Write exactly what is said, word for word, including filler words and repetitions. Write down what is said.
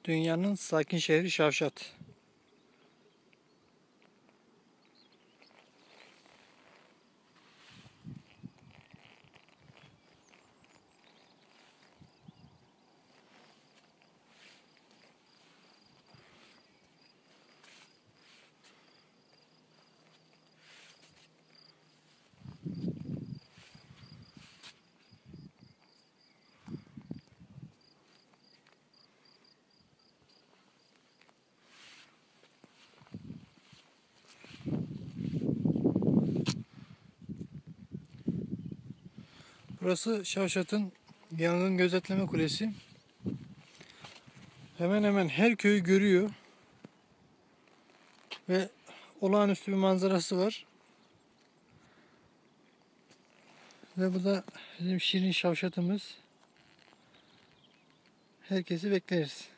Dünyanın sakin şehri Şavşat. Burası Şavşat'ın yangın gözetleme kulesi. Hemen hemen her köyü görüyor ve olağanüstü bir manzarası var. Ve bu da bizim şirin Şavşat'ımız. Herkesi bekleriz.